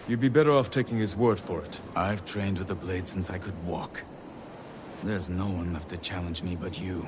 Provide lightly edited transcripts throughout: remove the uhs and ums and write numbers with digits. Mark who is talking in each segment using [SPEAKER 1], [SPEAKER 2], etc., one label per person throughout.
[SPEAKER 1] You'd be better off taking his word for it.
[SPEAKER 2] I've trained with the blade since I could walk. There's no one left to challenge me but you.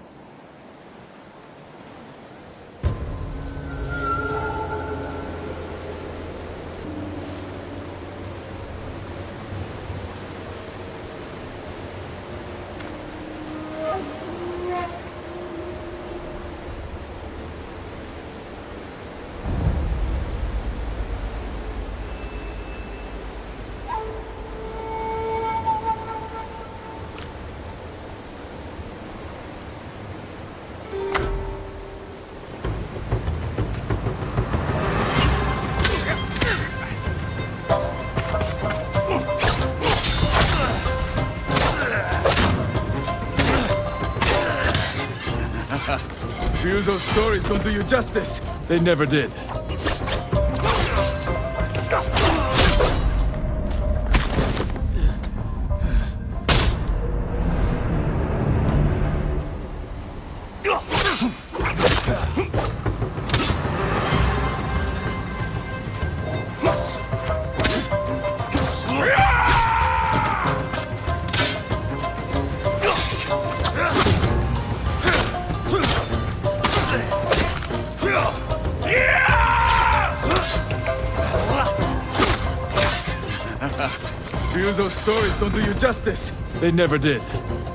[SPEAKER 1] Ryuzo's stories don't do you justice. They never did. Ryuzo's stories don't do you justice. They never did.